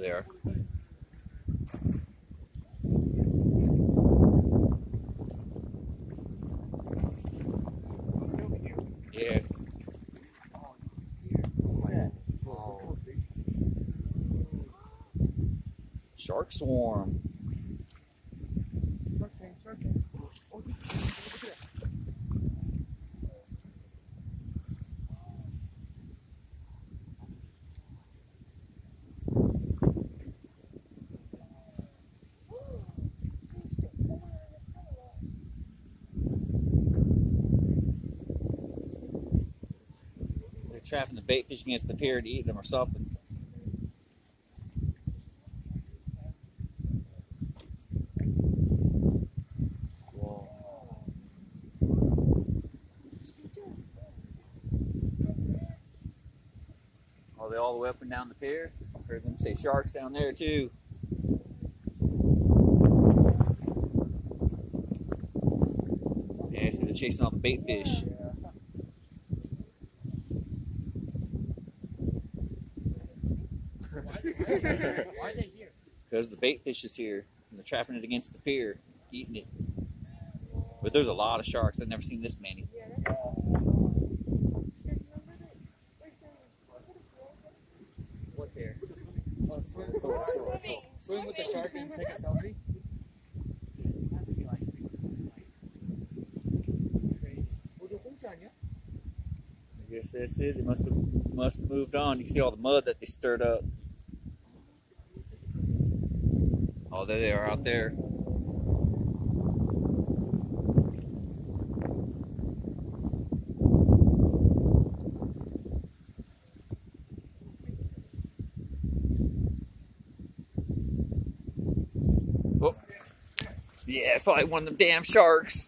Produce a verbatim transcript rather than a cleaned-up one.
There they are. Yeah. Oh. Shark swarm. They're trapping the bait fish against the pier to eat them or something. Are they all the way up and down the pier? I heard them say sharks down there too. Yeah, so they're chasing all the bait fish. Why are they here? Because the bait fish is here and they're trapping it against the pier, eating it. But there's a lot of sharks. I've never seen this many. What pier? Oh, swim, swim, swim, swim with the shark and take a selfie? I guess that's it. They must have must have moved on. You can see all the mud that they stirred up. Oh, there they are out there. Oh, yeah, it's probably one of them damn sharks.